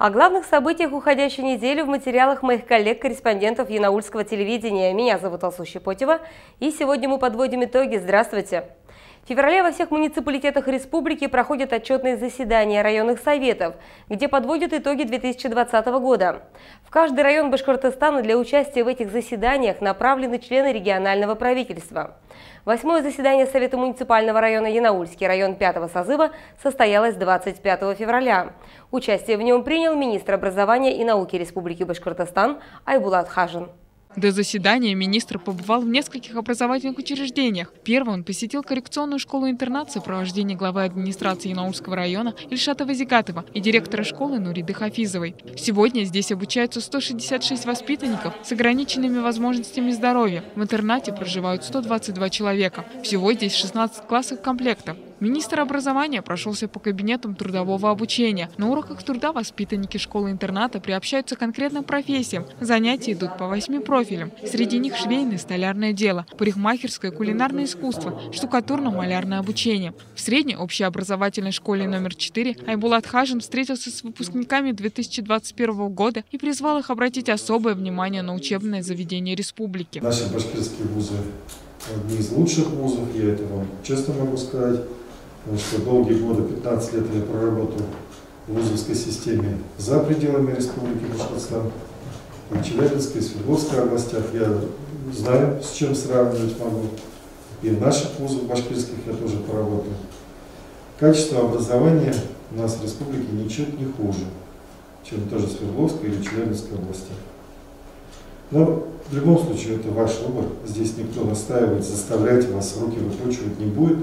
О главных событиях уходящей недели в материалах моих коллег-корреспондентов Янаульского телевидения. Меня зовут Алсу Щепотева, и сегодня мы подводим итоги. Здравствуйте! В феврале во всех муниципалитетах республики проходят отчетные заседания районных советов, где подводят итоги 2020 года. В каждый район Башкортостана для участия в этих заседаниях направлены члены регионального правительства. 8-е заседание Совета муниципального района Янаульский район 5-го созыва состоялось 25 февраля. Участие в нем принял министр образования и науки Республики Башкортостан Айбулат Хажин. До заседания министр побывал в нескольких образовательных учреждениях. Первым он посетил коррекционную школу-интернат в сопровождении главы администрации Янаульского района Ильшата Вазигатова и директора школы Нуриды Хафизовой. Сегодня здесь обучаются 166 воспитанников с ограниченными возможностями здоровья. В интернате проживают 122 человека. Всего здесь 16 классов комплектов. Министр образования прошелся по кабинетам трудового обучения. На уроках труда воспитанники школы-интерната приобщаются к конкретным профессиям. Занятия идут по 8 профилям. Среди них швейное, столярное дело, парикмахерское, кулинарное искусство, штукатурно-малярное обучение. В средней общеобразовательной школе номер 4 Айбулат Хажин встретился с выпускниками 2021 года и призвал их обратить особое внимание на учебное заведение республики. Наши башкирские вузы одни из лучших вузов, я это вам честно могу сказать. Потому что долгие годы, 15 лет я проработал в вузовской системе за пределами Республики Башкортостан. И в Челябинской, и в Свердловской областях я знаю, с чем сравнивать могу. И в наших вузах башкирских я тоже поработал. Качество образования у нас в республике ничуть не хуже, чем тоже в Свердловской или Челябинской областях. Но в любом случае это ваш выбор. Здесь никто настаивать, заставлять вас, руки выкручивать не будет.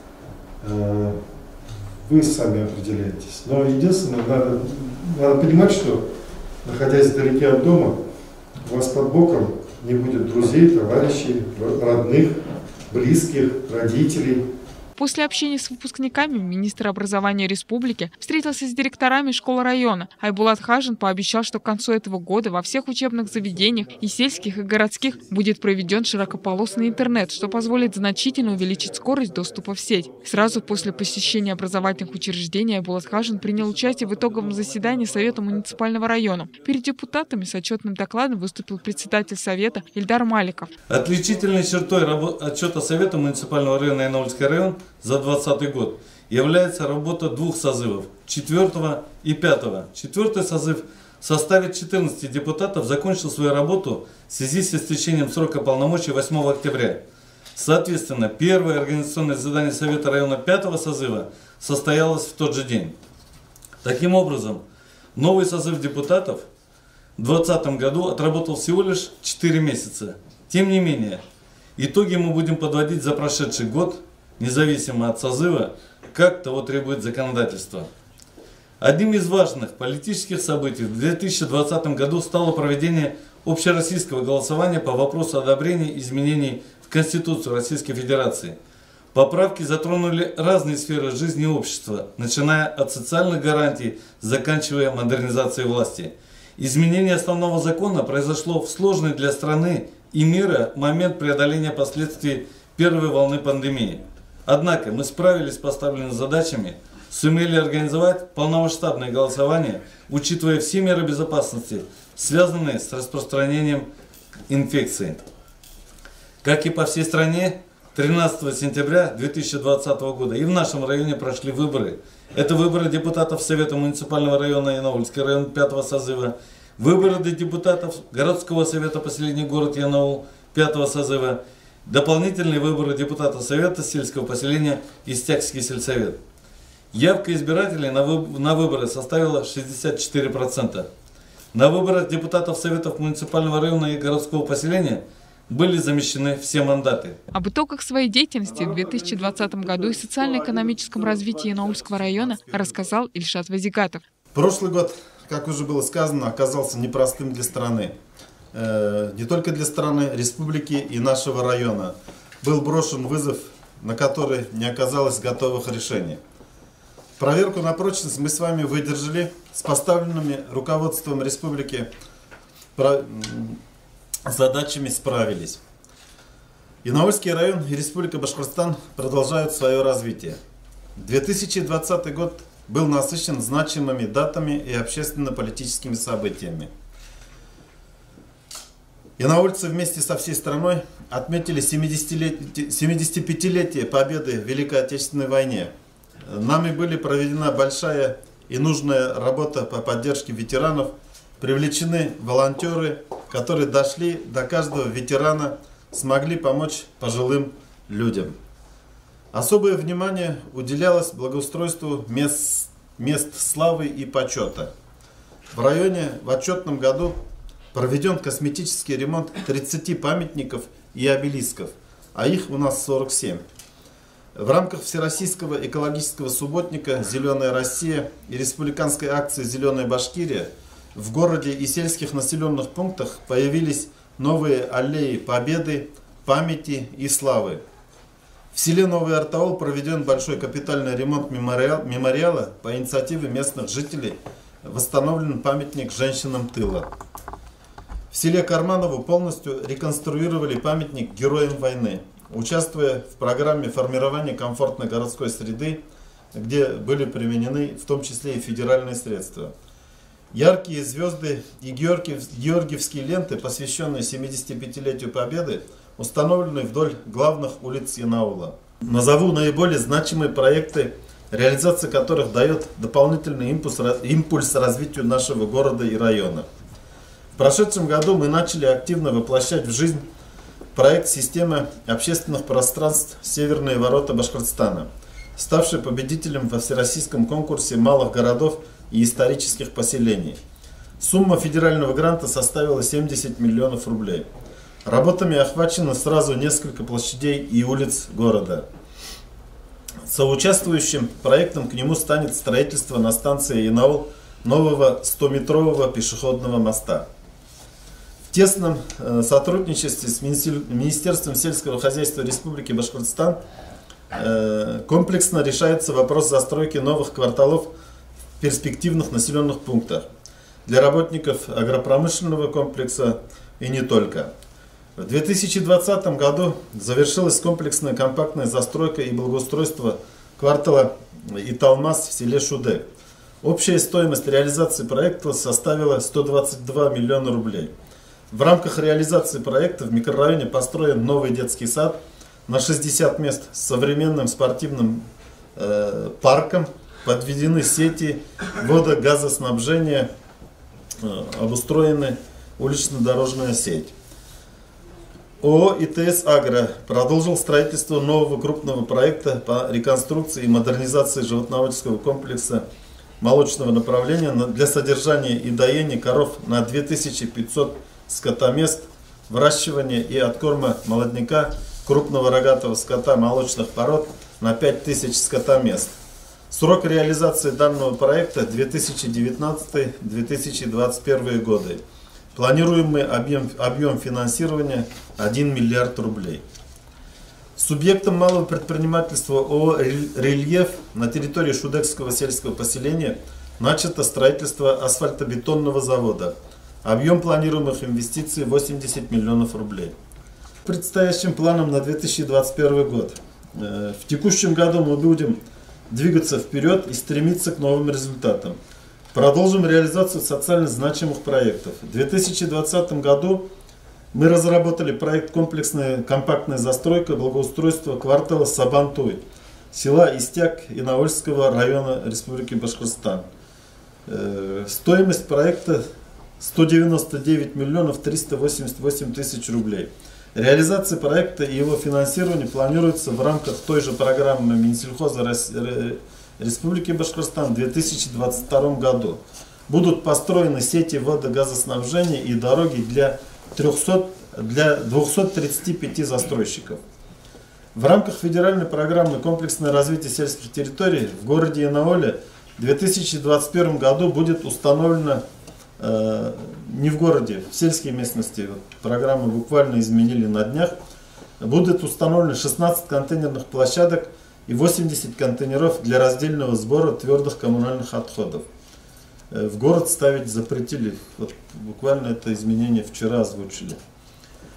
Вы сами определяетесь. Но единственное, надо понимать, что, находясь вдалеке от дома, у вас под боком не будет друзей, товарищей, родных, близких, родителей. После общения с выпускниками министр образования республики встретился с директорами школ района. Айбулат Хажин пообещал, что к концу этого года во всех учебных заведениях и сельских, и городских будет проведен широкополосный интернет, что позволит значительно увеличить скорость доступа в сеть. Сразу после посещения образовательных учреждений Айбулат Хажин принял участие в итоговом заседании Совета муниципального района. Перед депутатами с отчетным докладом выступил председатель Совета Ильдар Маликов. Отличительной чертой отчета Совета муниципального района Янаульский район за 2020 год является работа двух созывов, 4-го и 5-го. 4-й созыв в составе 14 депутатов закончил свою работу в связи с истечением срока полномочий 8 октября. Соответственно, первое организационное заседание Совета района 5-го созыва состоялось в тот же день. Таким образом, новый созыв депутатов в 2020 году отработал всего лишь 4 месяца. Тем не менее, итоги мы будем подводить за прошедший год, независимо от созыва, как того требует законодательство. Одним из важных политических событий в 2020 году стало проведение общероссийского голосования по вопросу одобрения изменений в Конституцию Российской Федерации. Поправки затронули разные сферы жизни общества, начиная от социальных гарантий, заканчивая модернизацией власти. Изменение основного закона произошло в сложный для страны и мира момент преодоления последствий первой волны пандемии. Однако мы справились с поставленными задачами, сумели организовать полномасштабное голосование, учитывая все меры безопасности, связанные с распространением инфекции. Как и по всей стране, 13 сентября 2020 года и в нашем районе прошли выборы. Это выборы депутатов Совета муниципального района Янаульский район 5-го созыва, выборы депутатов городского совета поселения город Янаул 5-го созыва, дополнительные выборы депутата Совета сельского поселения Истякский сельсовет. Явка избирателей на выборы составила 64%. На выборах депутатов Советов муниципального района и городского поселения были замещены все мандаты. Об итогах своей деятельности в 2020 году и социально-экономическом развитии Янаульского района рассказал Ильшат Вазигатов. Прошлый год, как уже было сказано, оказался непростым для страны. Не только для страны, республики и нашего района. Был брошен вызов, на который не оказалось готовых решений. Проверку на прочность мы с вами выдержали, с поставленными руководством республики задачами справились. Янаульский район и Республика Башкортостан продолжают свое развитие. 2020 год был насыщен значимыми датами и общественно-политическими событиями. Янаульцы вместе со всей страной отметили 75-летие победы в Великой Отечественной войне. Нами были проведена большая и нужная работа по поддержке ветеранов, привлечены волонтеры, которые дошли до каждого ветерана, смогли помочь пожилым людям. Особое внимание уделялось благоустройству мест славы и почета. В районе в отчетном году проведен косметический ремонт 30 памятников и обелисков, а их у нас 47. В рамках Всероссийского экологического субботника «Зеленая Россия» и республиканской акции «Зеленая Башкирия» в городе и сельских населенных пунктах появились новые аллеи победы, памяти и славы. В селе Новый Артаул проведен большой капитальный ремонт мемориала по инициативе местных жителей, восстановлен памятник женщинам тыла. В селе Карманово полностью реконструировали памятник героям войны, участвуя в программе формирования комфортной городской среды, где были применены в том числе и федеральные средства. Яркие звезды и георгиевские ленты, посвященные 75-летию Победы, установлены вдоль главных улиц Янаула. Назову наиболее значимые проекты, реализация которых дает дополнительный импульс развитию нашего города и района. В прошедшем году мы начали активно воплощать в жизнь проект «Система общественных пространств Северные ворота Башкортостана», ставший победителем во всероссийском конкурсе малых городов и исторических поселений. Сумма федерального гранта составила 70 миллионов рублей. Работами охвачено сразу несколько площадей и улиц города. Соучаствующим проектом к нему станет строительство на станции Янаул нового 100-метрового пешеходного моста. В тесном сотрудничестве с Министерством сельского хозяйства Республики Башкортостан комплексно решается вопрос застройки новых кварталов в перспективных населенных пунктах для работников агропромышленного комплекса и не только. В 2020 году завершилась комплексная компактная застройка и благоустройство квартала Италмас в селе Шуде. Общая стоимость реализации проекта составила 122 миллиона рублей. В рамках реализации проекта в микрорайоне построен новый детский сад на 60 мест с современным спортивным парком, подведены сети водо-газоснабжения, обустроена улично-дорожная сеть. ООО «ИТС Агро» продолжил строительство нового крупного проекта по реконструкции и модернизации животноводческого комплекса молочного направления для содержания и доения коров на 2500 скотомест, выращивания и откорма молодняка крупного рогатого скота молочных пород на 5000 скотомест. Срок реализации данного проекта 2019-2021 годы. Планируемый объем финансирования 1 миллиард рублей. Субъектом малого предпринимательства ООО «Рельеф» на территории Шудекского сельского поселения начато строительство асфальтобетонного завода. Объем планируемых инвестиций 80 миллионов рублей. Предстоящим планом на 2021 год. В текущем году мы будем двигаться вперед и стремиться к новым результатам. Продолжим реализацию социально значимых проектов. В 2020 году мы разработали проект «Комплексная компактная застройка благоустройства квартала Сабантуй», села Истяк Янаульского района Республики Башкортостан. Стоимость проекта 199 миллионов 388 тысяч рублей. Реализация проекта и его финансирование планируется в рамках той же программы Минсельхоза Республики Башкортостан в 2022 году. Будут построены сети водо-газоснабжения и дороги для 235 застройщиков. В рамках федеральной программы «Комплексное развитие сельских территорий» в городе Янауле в 2021 году будет установлено, не в городе, в сельской местности, программу буквально изменили на днях, будет установлено 16 контейнерных площадок и 80 контейнеров для раздельного сбора твердых коммунальных отходов. В город ставить запретили, вот буквально это изменение вчера озвучили.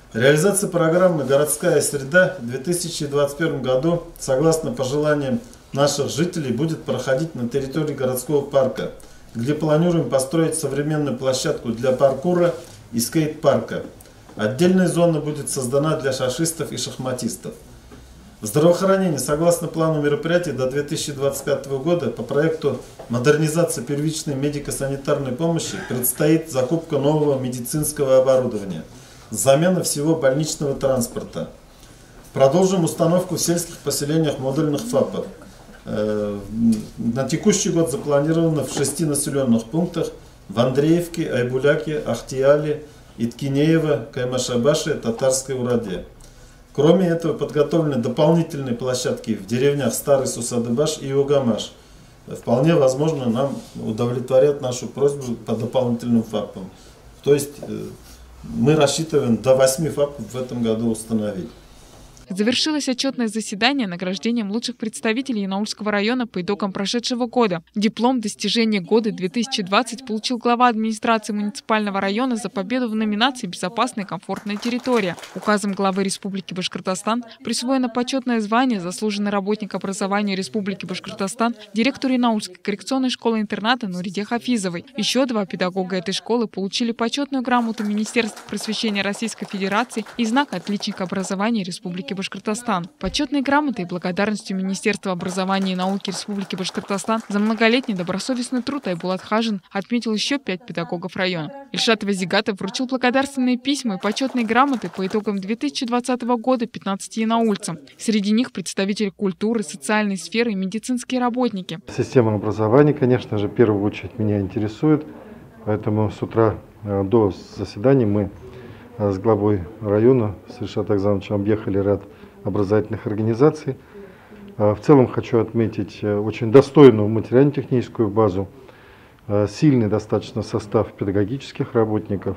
Реализация программы «Городская среда» в 2021 году, согласно пожеланиям наших жителей будет проходить на территории городского парка, где планируем построить современную площадку для паркура и скейт-парка. Отдельная зона будет создана для шашистов и шахматистов. В здравоохранении, согласно плану мероприятий до 2025 года, по проекту модернизации первичной медико-санитарной помощи предстоит закупка нового медицинского оборудования, замена всего больничного транспорта. Продолжим установку в сельских поселениях модульных ФАПов. На текущий год запланировано в 6 населенных пунктах: в Андреевке, Айбуляке, Ахтиале, Иткинеево, Каймашабаше, Татарской Ураде. Кроме этого, подготовлены дополнительные площадки в деревнях Старый Сусадыбаш и Угамаш. Вполне возможно, нам удовлетворят нашу просьбу по дополнительным ФАПам. То есть мы рассчитываем до 8 ФАПов в этом году установить. Завершилось отчетное заседание награждением лучших представителей Янаульского района по итогам прошедшего года. Диплом «Достижение года 2020» получил глава администрации муниципального района за победу в номинации «Безопасная и комфортная территория». Указом главы Республики Башкортостан присвоено почетное звание «Заслуженный работник образования Республики Башкортостан» директору Янаульской коррекционной школы-интерната Нуриде Хафизовой. Еще 2 педагога этой школы получили почетную грамоту Министерства просвещения Российской Федерации и знак «Отличника образования Республики Башкортостан». Почетной грамотой и благодарностью Министерства образования и науки Республики Башкортостан за многолетний добросовестный труд Айбулат Хажин отметил еще 5 педагогов района. Ильшат Вазигатов вручил благодарственные письма и почетные грамоты по итогам 2020 года 15 янаульцам. Среди них представители культуры, социальной сферы и медицинские работники. Система образования, конечно же, в первую очередь меня интересует, поэтому с утра до заседания мы с главой района, с Ильшатом Акзамовичем, объехали ряд образовательных организаций. В целом хочу отметить очень достойную материально-техническую базу, сильный достаточно состав педагогических работников.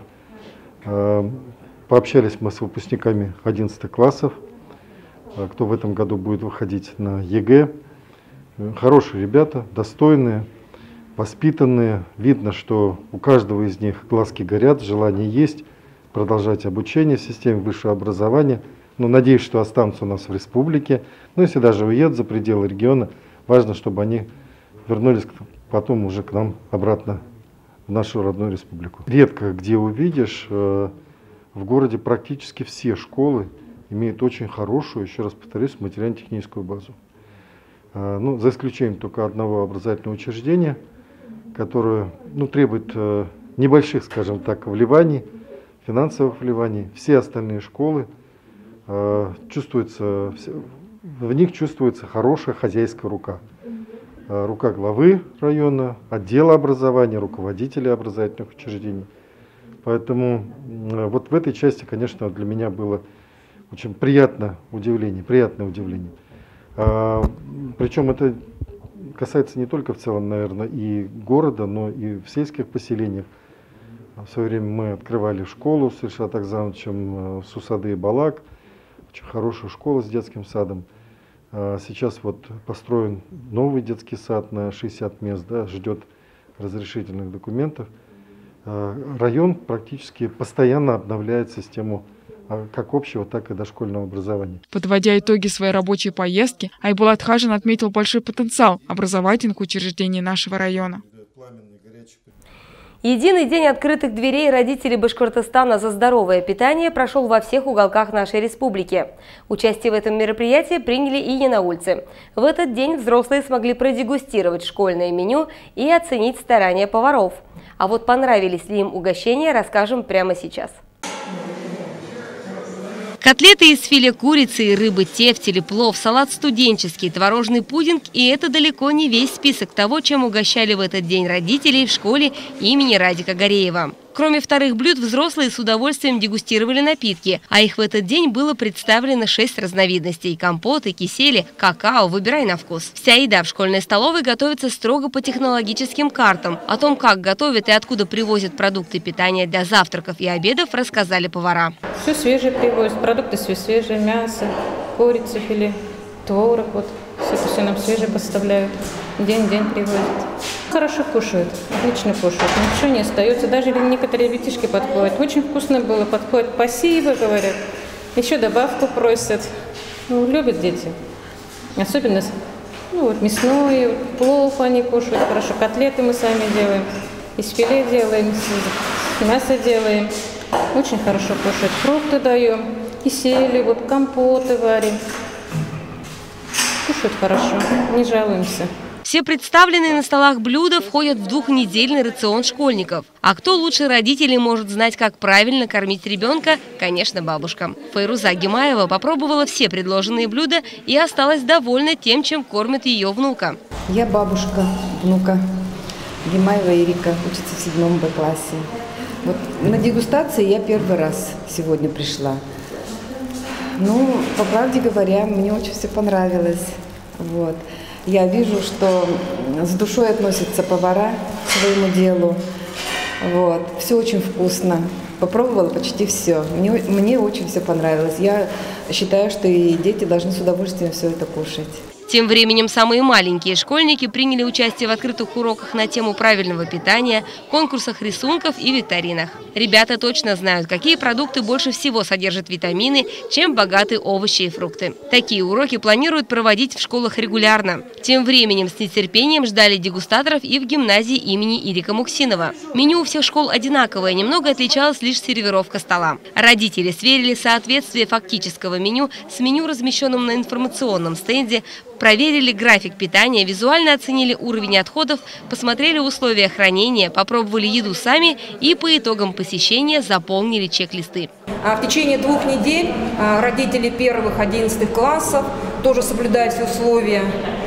Пообщались мы с выпускниками 11 классов, кто в этом году будет выходить на ЕГЭ. Хорошие ребята, достойные, воспитанные. Видно, что у каждого из них глазки горят, желание есть продолжать обучение в системе высшего образования. Но надеюсь, что останутся у нас в республике. Но если даже уедут за пределы региона, важно, чтобы они вернулись потом уже к нам обратно в нашу родную республику. Редко где увидишь, в городе практически все школы имеют очень хорошую, еще раз повторюсь, материально-техническую базу. Ну, за исключением только одного образовательного учреждения, которое требует небольших, скажем так, вливаний, финансовых вливаний. Все остальные школы, в них чувствуется хорошая хозяйская рука. Рука главы района, отдела образования, руководителей образовательных учреждений. Поэтому вот в этой части, конечно, для меня было очень приятное удивление. Причем это касается не только в целом, наверное, и города, но и в сельских поселениях. В свое время мы открывали школу с Ильшатом Акзамовичем, Сусады и Балак, очень хорошую школу с детским садом. Сейчас вот построен новый детский сад на 60 мест, ждет разрешительных документов. Район практически постоянно обновляет систему как общего, так и дошкольного образования. Подводя итоги своей рабочей поездки, Айбулат Хажин отметил большой потенциал образовательных учреждений нашего района. Единый день открытых дверей родителей Башкортостана за здоровое питание прошел во всех уголках нашей республики. Участие в этом мероприятии приняли и янаульцы. В этот день взрослые смогли продегустировать школьное меню и оценить старания поваров. А вот понравились ли им угощения, расскажем прямо сейчас. Котлеты из филе курицы и рыбы, тефтели, плов, салат студенческий, творожный пудинг – и это далеко не весь список того, чем угощали в этот день родителей в школе имени Радика Гореева. Кроме вторых блюд, взрослые с удовольствием дегустировали напитки, а их в этот день было представлено 6 разновидностей – компоты, кисели, какао, выбирай на вкус. Вся еда в школьной столовой готовится строго по технологическим картам. О том, как готовят и откуда привозят продукты питания для завтраков и обедов, рассказали повара. Все свежее привозят, продукты все свежие, мясо, курица, филе, творог, вот все нам свежее поставляют, день-день привозят. Хорошо кушают, отлично кушают, ничего не остается. Даже некоторые ребятишки подходят. Очень вкусно было, подходят, спасибо, говорят. Еще добавку просят. Любят дети. Особенно Ну вот мясной, вот, плов они кушают хорошо, котлеты мы сами делаем, из филе делаем, из мяса делаем. Очень хорошо кушают, фрукты даем, кисели, вот компоты варим. Кушают хорошо, не жалуемся. Все представленные на столах блюда входят в двухнедельный рацион школьников. А кто лучше родителей может знать, как правильно кормить ребенка? Конечно, бабушка. Файруза Гимаева попробовала все предложенные блюда и осталась довольна тем, чем кормит ее внука. Я бабушка внука Гимаева Ирика, учится в 7 Б-классе. Вот на дегустации я первый раз сегодня пришла. Ну, по правде говоря, мне очень все понравилось. Вот. Я вижу, что с душой относятся повара к своему делу. Вот. Все очень вкусно. Попробовала почти все. Мне очень все понравилось. Я считаю, что и дети должны с удовольствием все это кушать. Тем временем самые маленькие школьники приняли участие в открытых уроках на тему правильного питания, конкурсах рисунков и викторинах. Ребята точно знают, какие продукты больше всего содержат витамины, чем богаты овощи и фрукты. Такие уроки планируют проводить в школах регулярно. Тем временем с нетерпением ждали дегустаторов и в гимназии имени Ирика Муксинова. Меню у всех школ одинаковое, немного отличалась лишь сервировка стола. Родители сверили соответствие фактического меню с меню, размещенным на информационном стенде, проверили график питания, визуально оценили уровень отходов, посмотрели условия хранения, попробовали еду сами и по итогам посещения заполнили чек-листы. В течение 2 недель родители первых 11 классов, тоже соблюдая все условия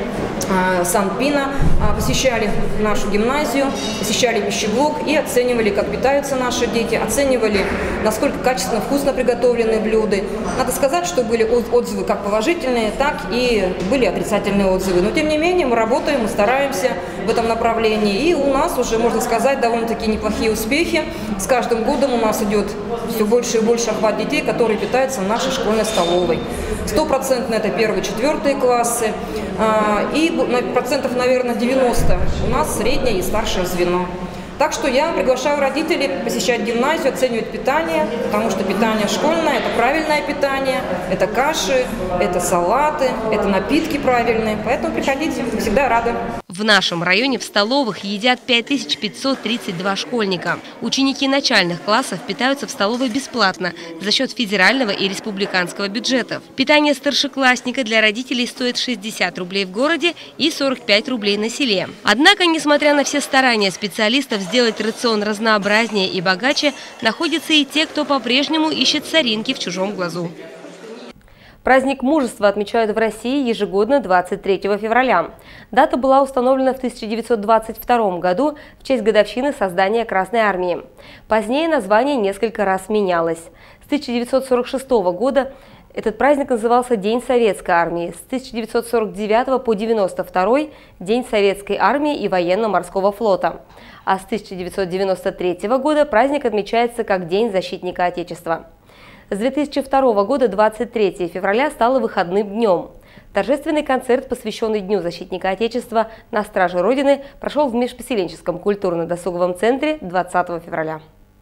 Санпина, посещали нашу гимназию, посещали пищеблок и оценивали, как питаются наши дети, оценивали, насколько качественно, вкусно приготовлены блюда. Надо сказать, что были отзывы как положительные, так и были отрицательные отзывы. Но тем не менее мы работаем, мы стараемся в этом направлении. И у нас уже, можно сказать, довольно-таки неплохие успехи. С каждым годом у нас идет все больше и больше охват детей, которые питаются в нашей школьной столовой. 100% это 1-4 классы. И процентов, наверное, 90 у нас среднее и старшее звено. Так что я приглашаю родителей посещать гимназию, оценивать питание, потому что питание школьное – это правильное питание, это каши, это салаты, это напитки правильные. Поэтому приходите, всегда рады. В нашем районе в столовых едят 5532 школьника. Ученики начальных классов питаются в столовой бесплатно за счет федерального и республиканского бюджетов. Питание старшеклассника для родителей стоит 60 рублей в городе и 45 рублей на селе. Однако, несмотря на все старания специалистов сделать рацион разнообразнее и богаче, находятся и те, кто по-прежнему ищет соринки в чужом глазу. Праздник мужества отмечают в России ежегодно 23 февраля. Дата была установлена в 1922 году в честь годовщины создания Красной Армии. Позднее название несколько раз менялось. С 1946 года этот праздник назывался День Советской Армии, с 1949 по 1992 – День Советской Армии и Военно-Морского флота. А с 1993 года праздник отмечается как День Защитника Отечества. С 2002 года 23 февраля стало выходным днем. Торжественный концерт, посвященный Дню Защитника Отечества на Страже Родины, прошел в Межпоселенческом культурно-досуговом центре 20 февраля.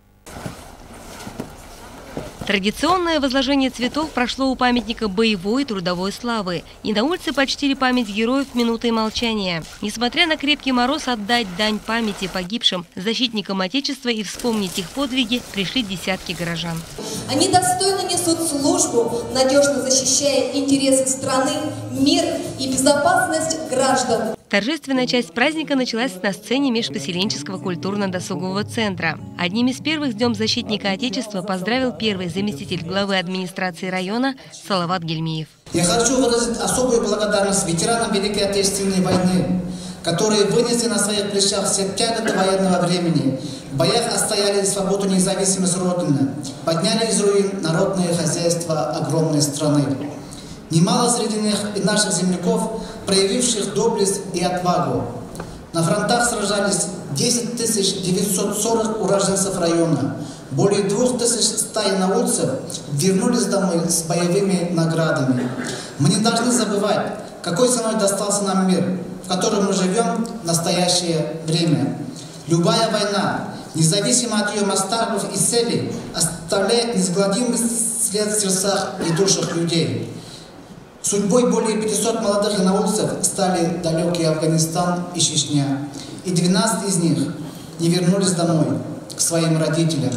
Традиционное возложение цветов прошло у памятника боевой и трудовой славы. И на улице почтили память героев минутой молчания. Несмотря на крепкий мороз, отдать дань памяти погибшим защитникам Отечества и вспомнить их подвиги пришли десятки горожан. Они достойно несут службу, надежно защищая интересы страны, мир и безопасность граждан. Торжественная часть праздника началась на сцене Межпоселенческого культурно-досугового центра. Одним из первых с Днем Защитника Отечества поздравил первый заместитель главы администрации района Салават Гельмиев. Я хочу выразить особую благодарность ветеранам Великой Отечественной войны, которые вынесли на своих плечах все тяготы военного времени, в боях отстояли свободу и независимость Родины, подняли из руин народное хозяйство огромной страны. Немало среди них и наших земляков, проявивших доблесть и отвагу. На фронтах сражались 10 940 уроженцев района. Более 2100 инауцев вернулись домой с боевыми наградами. Мы не должны забывать, какой ценой достался нам мир, в котором мы живем в настоящее время. Любая война, независимо от ее масштабов и целей, оставляет неизгладимый след в сердцах и душах людей. Судьбой более 500 молодых янаульцев стали далекий Афганистан и Чечня. И 12 из них не вернулись домой, к своим родителям.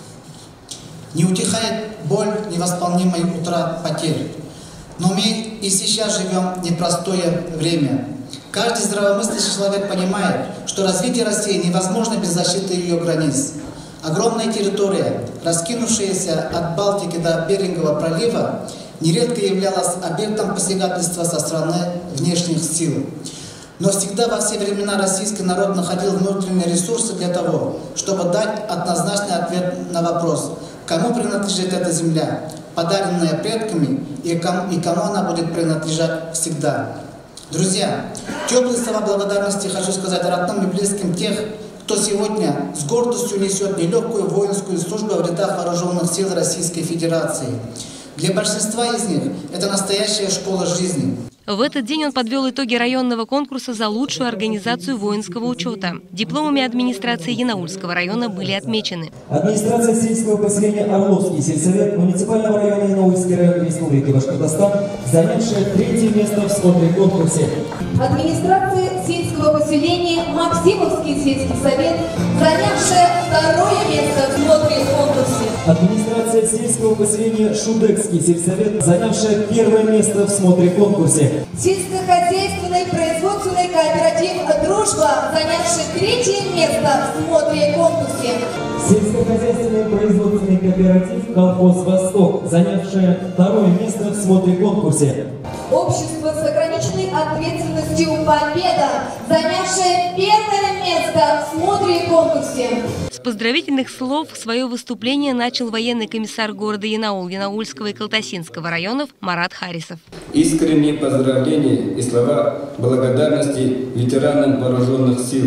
Не утихает боль невосполнимой утрат потерь. Но мы и сейчас живем в непростое время. Каждый здравомыслящий человек понимает, что развитие России невозможно без защиты ее границ. Огромная территория, раскинувшаяся от Балтики до Берингового пролива, нередко являлась объектом посягательства со стороны внешних сил. Но всегда во все времена российский народ находил внутренние ресурсы для того, чтобы дать однозначный ответ на вопрос, кому принадлежит эта земля, подаренная предками, и кому она будет принадлежать всегда. Друзья, теплые слова благодарности хочу сказать родным и близким тех, кто сегодня с гордостью несет нелегкую воинскую службу в рядах вооруженных сил Российской Федерации. Для большинства из них это настоящая школа жизни. В этот день он подвел итоги районного конкурса за лучшую организацию воинского учета. Дипломами администрации Янаульского района были отмечены. Администрация сельского поселения Орловский сельсовет муниципального района Янаульский район Республики Башкортостан, занявшая 3-е место в смотре конкурсе. Администрация сельского поселения Максимовский сельский совет, занявшая 2-е место в смотре конкурсе. Администрация сельского поселения Шудекский сельсовет, занявшая 1-е место в смотре конкурсе. Сельскохозяйственный производственный кооператив «Дружба», занявший 3-е место в смотре конкурсе. Сельскохозяйственный производственный кооператив «Колхоз Восток», занявшая 2-е место в смотре конкурсе. Общество с ограниченной ответственностью «Победа», занявшее 1-е место в смотре конкурсе. С поздравительных слов свое выступление начал военный комиссар города Янаул, Янаульского и Калтасинского районов Марат Харисов. Искренние поздравления и слова благодарности ветеранам вооруженных сил,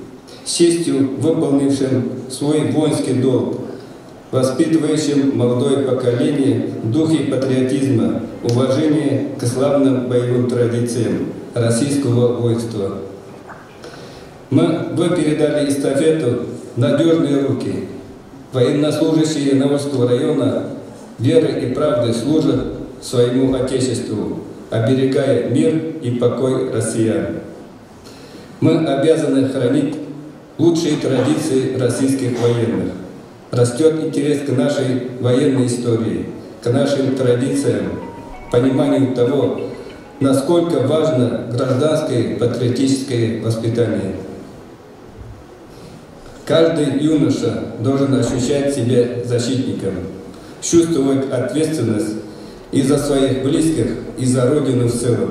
с честью выполнившим свой воинский долг, воспитывающим молодое поколение в духе патриотизма, уважения к славным боевым традициям российского воинства. Вы передали эстафету в надежные руки. Военнослужащие Янаульского района верой и правдой служат своему Отечеству, оберегая мир и покой россиян. Мы обязаны хранить лучшие традиции российских военных. Растет интерес к нашей военной истории, к нашим традициям, пониманию того, насколько важно гражданское патриотическое воспитание. Каждый юноша должен ощущать себя защитником, чувствовать ответственность и за своих близких, и за Родину в целом.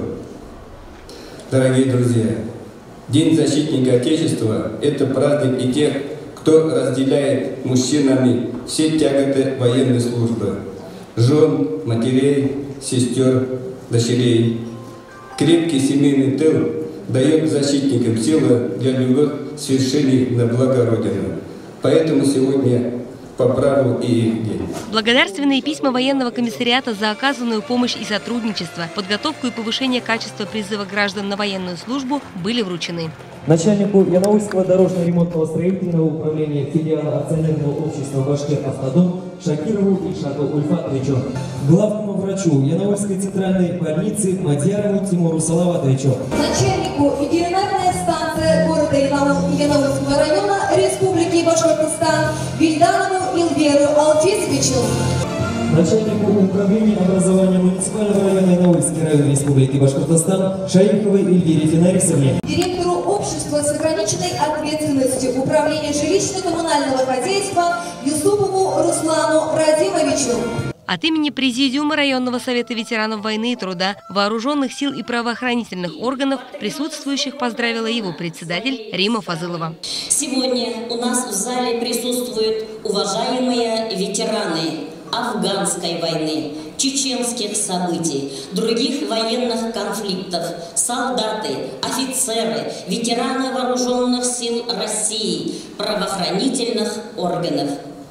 Дорогие друзья, День защитника Отечества – это праздник и тех, кто разделяет мужчинами все тяготы военной службы, жен, матерей, сестер, дочерей. Крепкий семейный тыл дает защитникам силы для любых свершений на благо Родины. Поэтому сегодня по праву и их день. Благодарственные письма военного комиссариата за оказанную помощь и сотрудничество, подготовку и повышение качества призыва граждан на военную службу были вручены. Начальнику Янаульского дорожно-ремонтного строительного управления филиала акционерного общества «Башкиравтодом» Шакирову Ильшату Ульфатовичу, главному врачу Янаульской центральной больницы Мадьярову Тимуру Салаватовичу, начальнику ветеринарной станции города Янаульского района Республики Башкортостан Вильданову Илверу Алфисовичу, начальнику управления образования муниципального района Янаульский район Республики Башкортостан Шаиховой Эльвире Финарисовне, директору общества с ограниченной ответственностью управления жилищно-коммунального хозяйства Юсупову Руслану Радимовичу. От имени Президиума районного совета ветеранов войны и труда, вооруженных сил и правоохранительных органов присутствующих поздравила его председатель Рима Фазылова. Сегодня у нас в зале присутствуют уважаемые ветераны афганской войны, чеченских событий, других военных конфликтов, солдаты, офицеры, ветераны вооруженных сил России, правоохранительных органов.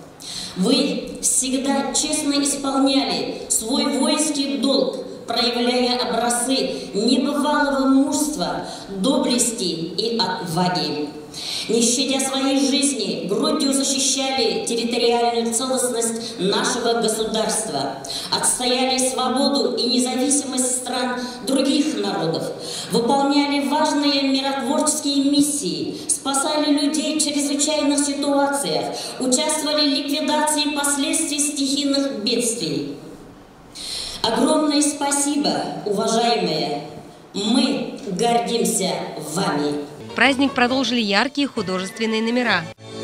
Вы всегда честно исполняли свой воинский долг, проявляя образцы небывалого мужества, доблести и отваги. Не щадя своей жизни, грудью защищали территориальную целостность нашего государства, отстояли свободу и независимость стран других народов, выполняли важные миротворческие миссии, спасали людей в чрезвычайных ситуациях, участвовали в ликвидации последствий стихийных бедствий. Огромное спасибо, уважаемые! Мы гордимся вами! Праздник продолжили яркие художественные номера.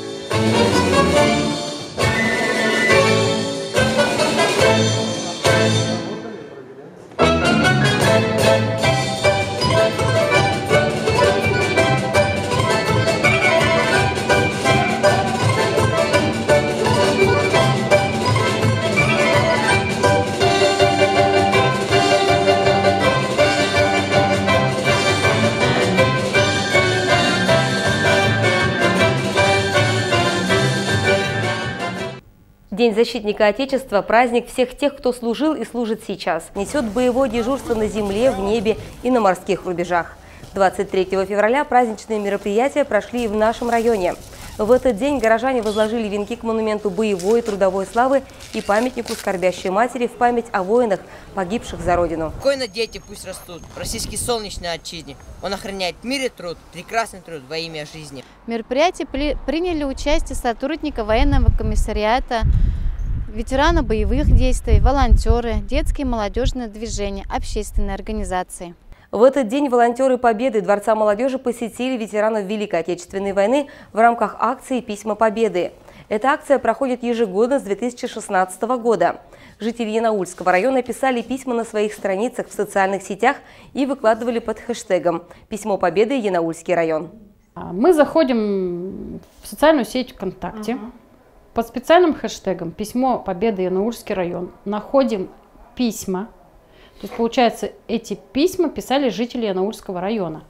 День защитника Отечества – праздник всех тех, кто служил и служит сейчас, несет боевое дежурство на земле, в небе и на морских рубежах. 23 февраля праздничные мероприятия прошли и в нашем районе. В этот день горожане возложили венки к монументу боевой и трудовой славы и памятнику скорбящей матери в память о воинах, погибших за Родину. Спокойно дети пусть растут в российской солнечной отчизне. Он охраняет мир и труд, прекрасный труд во имя жизни. В мероприятии приняли участие сотрудники военного комиссариата, ветераны боевых действий, волонтеры, детские и молодежные движения, общественные организации. В этот день волонтеры Победы Дворца молодежи посетили ветеранов Великой Отечественной войны в рамках акции «Письма Победы». Эта акция проходит ежегодно с 2016 года. Жители Янаульского района писали письма на своих страницах в социальных сетях и выкладывали под хэштегом «Письмо Победы Янаульский район». Мы заходим в социальную сеть ВКонтакте под специальным хэштегом «Письмо Победы Янаульский район». Находим письма. То есть, получается, эти письма писали жители Янаульского района.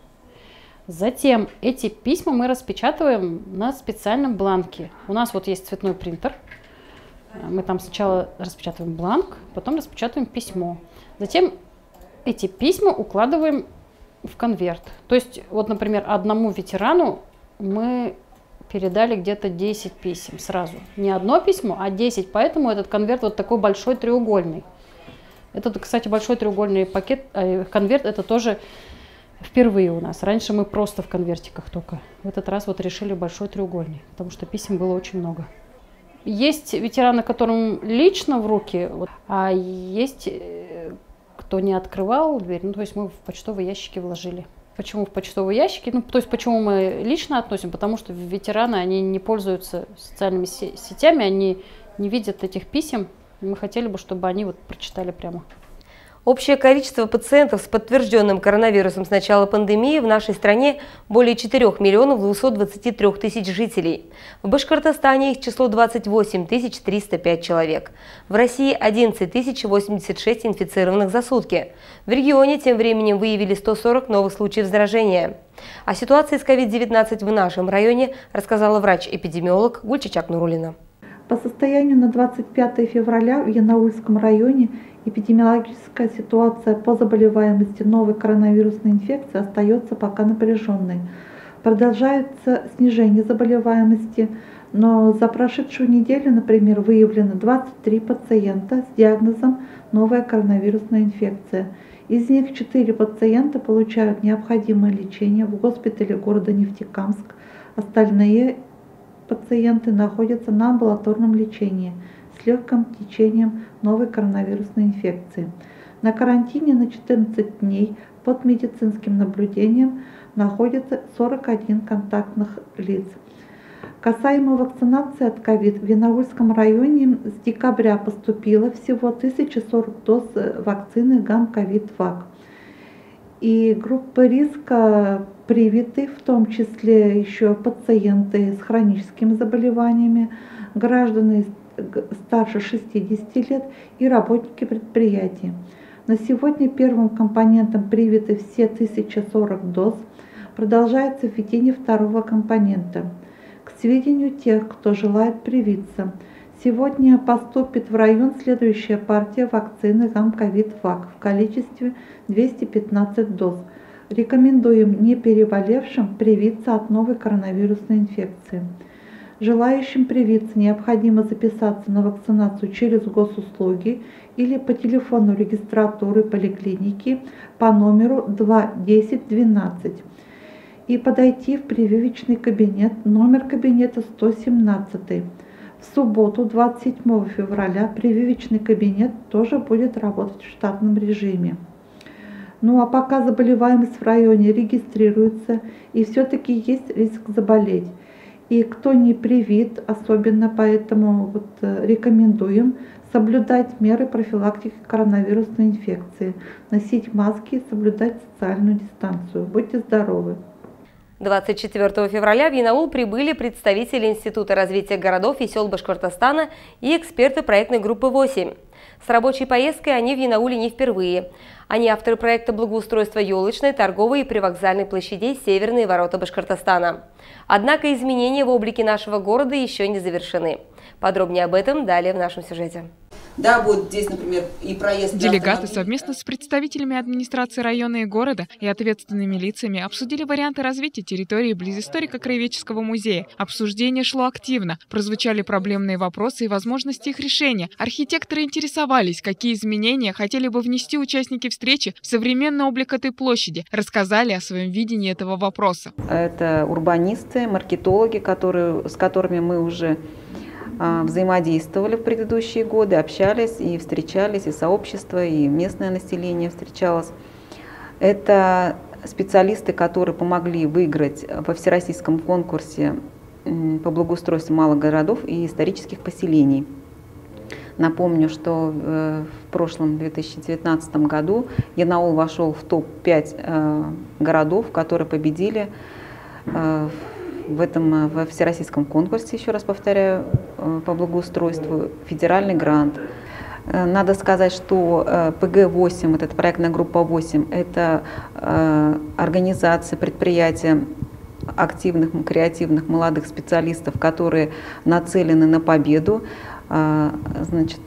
Затем эти письма мы распечатываем на специальном бланке. У нас вот есть цветной принтер. Мы там сначала распечатываем бланк, потом распечатываем письмо. Затем эти письма укладываем в конверт. То есть, вот, например, одному ветерану мы передали где-то 10 писем сразу. Не одно письмо, а 10. Поэтому этот конверт вот такой большой треугольный. Это, кстати, большой треугольный конверт, это тоже впервые у нас. Раньше мы просто в конвертиках только. В этот раз вот решили большой треугольник, потому что писем было очень много. Есть ветераны, которым лично в руки, а есть кто не открывал дверь, ну, то есть мы в почтовые ящики вложили. Почему в почтовые ящики? Ну, то есть почему мы лично относим? Потому что ветераны, они не пользуются социальными сетями, они не видят этих писем. Мы хотели бы, чтобы они вот прочитали прямо. Общее количество пациентов с подтвержденным коронавирусом с начала пандемии в нашей стране более 4 миллионов 223 тысяч жителей. В Башкортостане их число 28 305 человек. В России 11 086 инфицированных за сутки. В регионе тем временем выявили 140 новых случаев заражения. О ситуации с COVID-19 в нашем районе рассказала врач-эпидемиолог Гульчичак Нурулина. По состоянию на 25 февраля в Янаульском районе эпидемиологическая ситуация по заболеваемости новой коронавирусной инфекции остается пока напряженной. Продолжается снижение заболеваемости, но за прошедшую неделю, например, выявлено 23 пациента с диагнозом новая коронавирусная инфекция. Из них 4 пациента получают необходимое лечение в госпитале города Нефтекамск, остальные пациенты находятся на амбулаторном лечении с легким течением новой коронавирусной инфекции. На карантине на 14 дней под медицинским наблюдением находится 41 контактных лиц. Касаемо вакцинации от ковид, в Янаульском районе с декабря поступило всего 1040 доз вакцины ГАМ-ковид-ВАК. И группы риска привиты, в том числе еще пациенты с хроническими заболеваниями, граждане старше 60 лет и работники предприятий. На сегодня первым компонентом привиты все 1040 доз. Продолжается введение второго компонента. К сведению тех, кто желает привиться, сегодня поступит в район следующая партия вакцины ГАМ-ковид-ВАК в количестве 215 доз. Рекомендуем непереболевшим привиться от новой коронавирусной инфекции. Желающим привиться необходимо записаться на вакцинацию через госуслуги или по телефону регистратуры поликлиники по номеру 21012 и подойти в прививочный кабинет, номер кабинета 117. В субботу, 27 февраля, прививочный кабинет тоже будет работать в штатном режиме. Ну а пока заболеваемость в районе регистрируется и все-таки есть риск заболеть. И кто не привит, особенно поэтому рекомендуем соблюдать меры профилактики коронавирусной инфекции, носить маски и соблюдать социальную дистанцию. Будьте здоровы! 24 февраля в Янаул прибыли представители Института развития городов и сел Башкортостана и эксперты проектной группы 8. С рабочей поездкой они в Янауле не впервые. Они авторы проекта благоустройства елочной, торговой и привокзальной площадей «Северные ворота Башкортостана». Однако изменения в облике нашего города еще не завершены. Подробнее об этом далее в нашем сюжете. Да, будет здесь, например, и проезд. Делегаты совместно с представителями администрации района и города и ответственными лицами обсудили варианты развития территории близ историко-краеведческого музея. Обсуждение шло активно. Прозвучали проблемные вопросы и возможности их решения. Архитекторы интересовались, какие изменения хотели бы внести участники встречи в современный облик этой площади. Рассказали о своем видении этого вопроса. Это урбанисты, маркетологи, с которыми мы уже взаимодействовали в предыдущие годы, общались и встречались, и сообщество, и местное население встречалось. Это специалисты, которые помогли выиграть во всероссийском конкурсе по благоустройству малых городов и исторических поселений. Напомню, что в прошлом 2019 году Янаул вошел в топ-5 городов, которые победили во всероссийском конкурсе, еще раз повторяю, по благоустройству, федеральный грант. Надо сказать, что ПГ-8, это проектная группа 8, это организация, предприятия активных, креативных, молодых специалистов, которые нацелены на победу. Значит,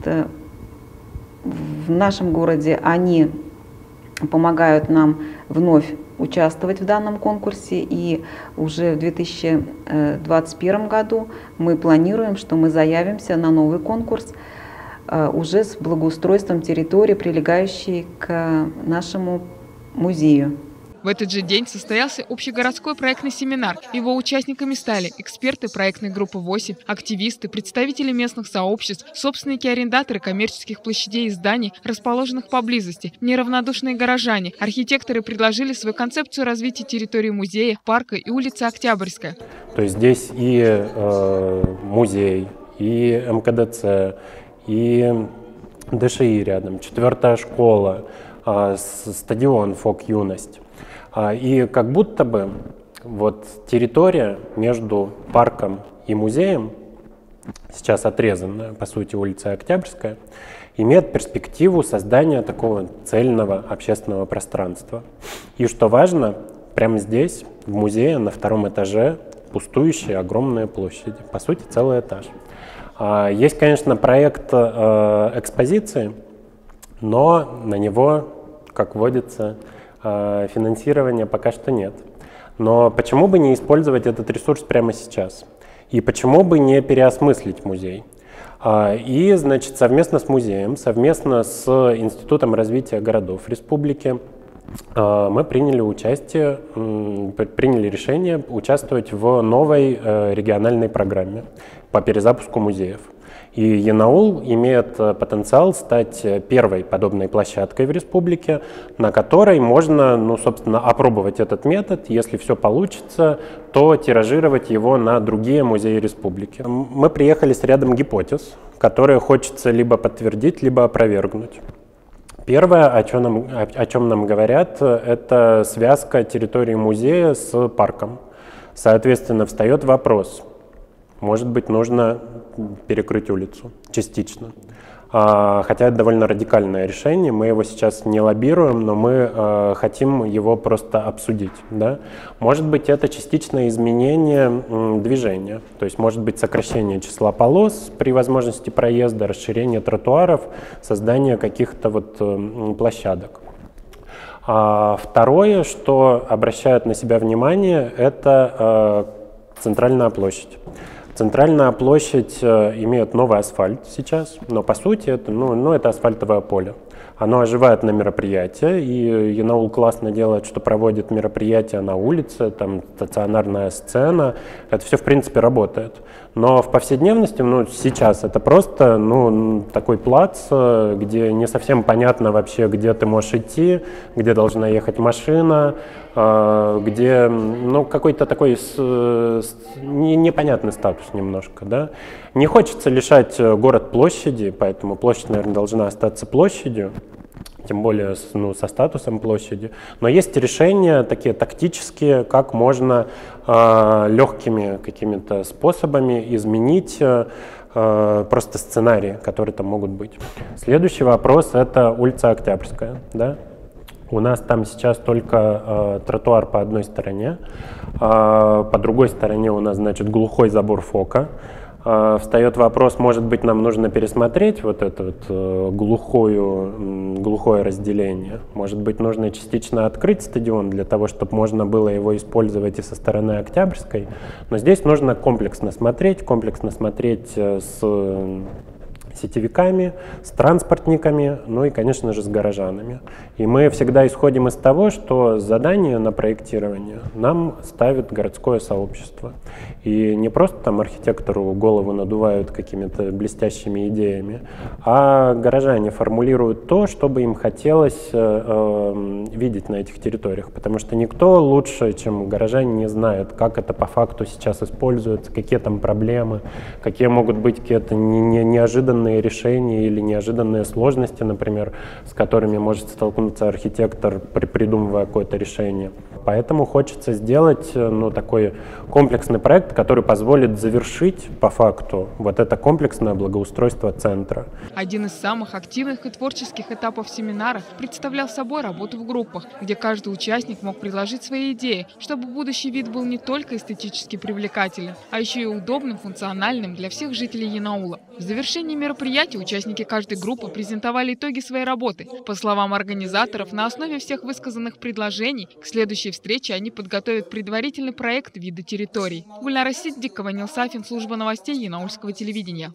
в нашем городе они помогают нам вновь участвовать в данном конкурсе, и уже в 2021 году мы планируем, что мы заявимся на новый конкурс уже с благоустройством территории, прилегающей к нашему музею. В этот же день состоялся общегородской проектный семинар. Его участниками стали эксперты проектной группы 8, активисты, представители местных сообществ, собственники и арендаторы коммерческих площадей и зданий, расположенных поблизости, неравнодушные горожане. Архитекторы предложили свою концепцию развития территории музея, парка и улицы Октябрьская. То есть здесь и музей, и МКДЦ, и ДШИ рядом, 4-я школа, стадион «Фок-юность». И как будто бы вот территория между парком и музеем, сейчас отрезанная, по сути, улица Октябрьская, имеет перспективу создания такого цельного общественного пространства. И что важно, прямо здесь, в музее, на 2-м этаже, пустующие огромные площади, по сути, целый этаж. Есть, конечно, проект экспозиции, но на него, как водится, финансирования пока что нет. Но почему бы не использовать этот ресурс прямо сейчас? И почему бы не переосмыслить музей? И, значит, совместно с музеем, совместно с Институтом развития городов республики мы приняли решение участвовать в новой региональной программе по перезапуску музеев. И Янаул имеет потенциал стать первой подобной площадкой в республике, на которой можно, собственно, опробовать этот метод. Если все получится, то тиражировать его на другие музеи республики. Мы приехали с рядом гипотез, которые хочется либо подтвердить, либо опровергнуть. Первое, о чем нам говорят, это связка территории музея с парком. Соответственно, встает вопрос. Может быть, нужно перекрыть улицу частично. Хотя это довольно радикальное решение, мы его сейчас не лоббируем, но мы хотим его просто обсудить. Да? Может быть, это частичное изменение движения, то есть может быть сокращение числа полос при возможности проезда, расширение тротуаров, создание каких-то площадок. А второе, что обращают на себя внимание, это центральная площадь. Центральная площадь имеет новый асфальт сейчас, но по сути это, это асфальтовое поле. Оно оживает на мероприятия, и Янаул классно делает, что проводит мероприятия на улице, там стационарная сцена, это все в принципе работает. Но в повседневности, сейчас это просто, такой плац, где не совсем понятно вообще, где ты можешь идти, где должна ехать машина, где, какой-то такой непонятный статус немножко, да. Не хочется лишать город площади, поэтому площадь, наверное, должна остаться площадью, тем более со статусом площади. Но есть решения такие тактические, как можно легкими какими-то способами изменить просто сценарии, которые там могут быть. Следующий вопрос – это улица Октябрьская. Да? У нас там сейчас только тротуар по одной стороне, по другой стороне у нас, глухой забор ФОКа. Встает вопрос, может быть, нам нужно пересмотреть вот это глухое разделение. Может быть, нужно частично открыть стадион для того, чтобы можно было его использовать и со стороны Октябрьской. Но здесь нужно комплексно смотреть с сетевиками, с транспортниками, и, конечно же, с горожанами. И мы всегда исходим из того, что задание на проектирование нам ставит городское сообщество. И не просто там архитектору голову надувают какими-то блестящими идеями, а горожане формулируют то, что бы им хотелось видеть на этих территориях. Потому что никто лучше, чем горожане, не знает, как это по факту сейчас используется, какие там проблемы, какие могут быть какие-то неожиданные решения или неожиданные сложности, например, с которыми может столкнуться архитектор, придумывая какое-то решение. Поэтому хочется сделать такой комплексный проект, который позволит завершить по факту вот это комплексное благоустройство центра. Один из самых активных и творческих этапов семинара представлял собой работу в группах, где каждый участник мог предложить свои идеи, чтобы будущий вид был не только эстетически привлекательным, а еще и удобным, функциональным для всех жителей Янаула. В завершении мероприятия участники каждой группы презентовали итоги своей работы. По словам организаторов, на основе всех высказанных предложений к следующей встрече они подготовят предварительный проект вида территорий. Гульнара Сиддикова, Нил Сафин, служба новостей Янаульского телевидения.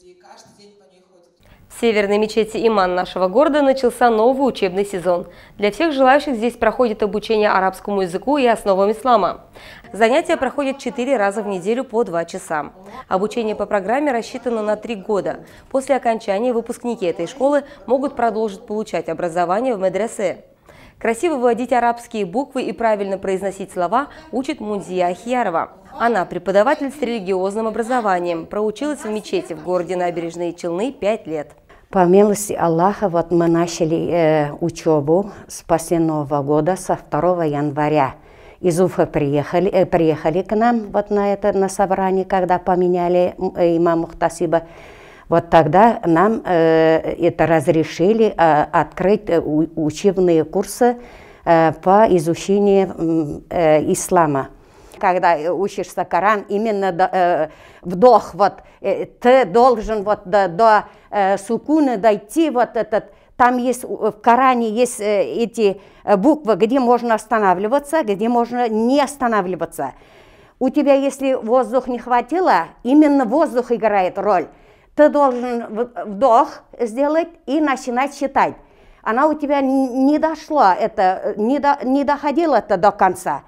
В северной мечети Иман нашего города начался новый учебный сезон. Для всех желающих здесь проходит обучение арабскому языку и основам ислама. Занятия проходят 4 раза в неделю по 2 часа. Обучение по программе рассчитано на 3 года. После окончания выпускники этой школы могут продолжить получать образование в медресе. Красиво выводить арабские буквы и правильно произносить слова учит Мунзия Ахьярова. Она преподаватель с религиозным образованием, проучилась в мечети в городе Набережные Челны 5 лет. По милости Аллаха, мы начали учебу с после Нового года, со 2 января. Из Уфы приехали к нам на собрание, когда поменяли имама Мухтасиба. Вот тогда нам это разрешили открыть учебные курсы по изучению ислама. Когда учишься Коран, именно вдох, ты должен до сукуна дойти, там есть, в Коране есть эти буквы, где можно останавливаться, где можно не останавливаться. У тебя, если воздух не хватило, именно воздух играет роль. Ты должен вдох сделать и начинать считать. Она у тебя не дошла, не доходила это до конца,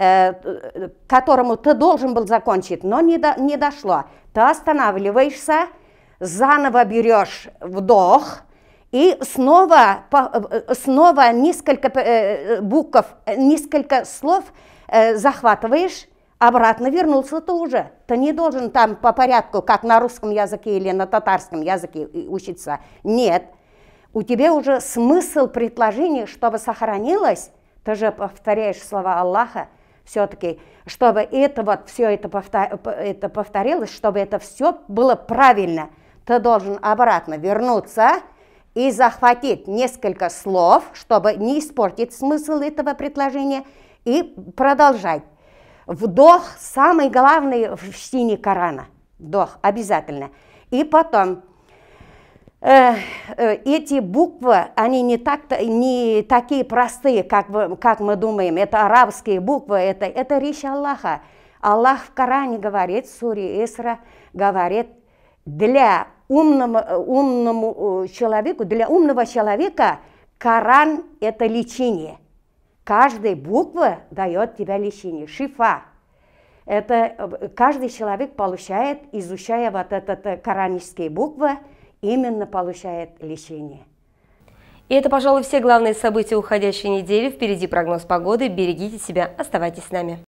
к которому ты должен был закончить, но не дошло. Ты останавливаешься, заново берешь вдох и снова несколько букв, несколько слов захватываешь. Обратно вернулся ты уже. Ты не должен там по порядку, как на русском языке или на татарском языке учиться. Нет. У тебя уже смысл предложения, чтобы сохранилось, ты же повторяешь слова Аллаха, все-таки, чтобы это все это повторилось, чтобы это все было правильно. Ты должен обратно вернуться и захватить несколько слов, чтобы не испортить смысл этого предложения, и продолжать. Вдох самый главный в чтении Корана. Вдох обязательно. И потом эти буквы, они не такие простые, как мы думаем. Это арабские буквы, это речь Аллаха. Аллах в Коране говорит, в суре Исра говорит, для умного человека Коран – это лечение. Каждая буква дает тебе лечение, шифа. Это каждый человек получает, изучая вот эти коранические буквы, именно получает лечение. И это, пожалуй, все главные события уходящей недели. Впереди прогноз погоды. Берегите себя, оставайтесь с нами.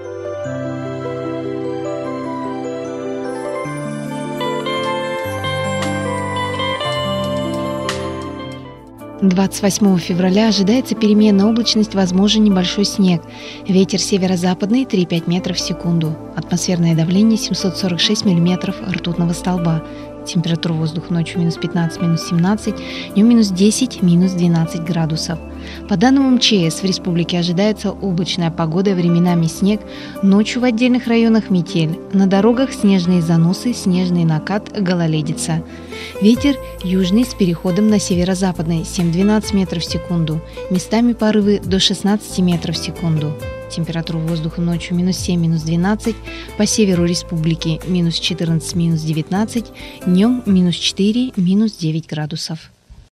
28 февраля ожидается переменная облачность, возможен небольшой снег. Ветер северо-западный 3,5 метров в секунду. Атмосферное давление 746 миллиметров ртутного столба. Температура воздуха ночью минус 15, минус 17, днем минус 10, минус 12 градусов. По данным МЧС, в республике ожидается облачная погода, временами снег, ночью в отдельных районах метель. На дорогах снежные заносы, снежный накат, гололедица. Ветер южный с переходом на северо-западный 7-12 метров в секунду. Местами порывы до 16 метров в секунду. Температура воздуха ночью минус 7, минус 12, по северу республики минус 14, минус 19, днем минус 4, минус 9 градусов.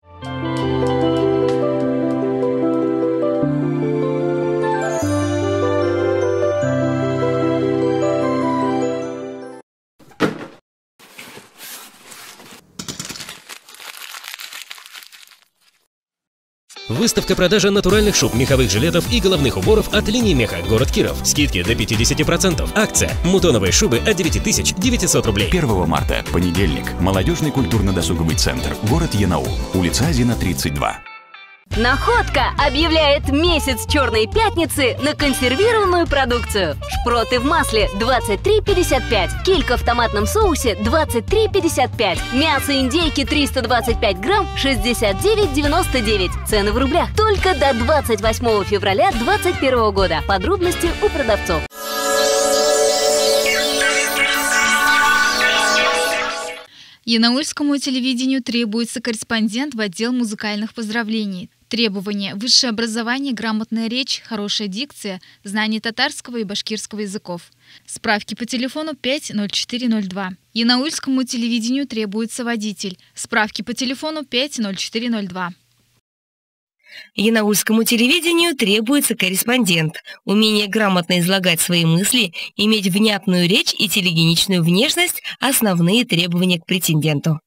Выставка-продажа натуральных шуб, меховых жилетов и головных уборов от линии Меха, город Киров. Скидки до 50%. Акция. Мутоновые шубы от 9900 рублей. 1 марта, понедельник. Молодежный культурно-досуговый центр. Город Янаул. Улица Азина, 32. Находка объявляет месяц Черной пятницы на консервированную продукцию. Шпроты в масле 23,55, килька в томатном соусе 23,55, мясо индейки 325 грамм 69,99. Цены в рублях только до 28 февраля 2021 года. Подробности у продавцов. Янаульскому телевидению требуется корреспондент в отдел музыкальных поздравлений. Требования: высшее образование, грамотная речь, хорошая дикция, знание татарского и башкирского языков. Справки по телефону 50402. Янаульскому телевидению требуется водитель. Справки по телефону 50402. Янаульскому телевидению требуется корреспондент. Умение грамотно излагать свои мысли, иметь внятную речь и телегеничную внешность – основные требования к претенденту.